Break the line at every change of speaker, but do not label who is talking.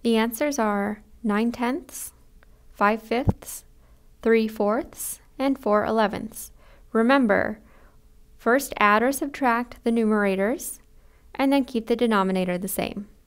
The answers are 9/10, 5/5, 3/4, and 4/11. Remember, first add or subtract the numerators, and then keep the denominator the same.